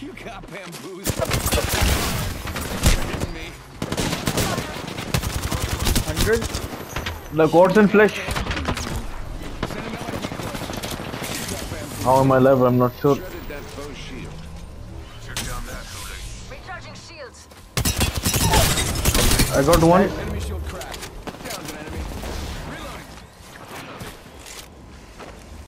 You got bamboozled. Kidding me? 100. The gods and flesh. How am I alive? I'm not sure. Recharging shields. I got one.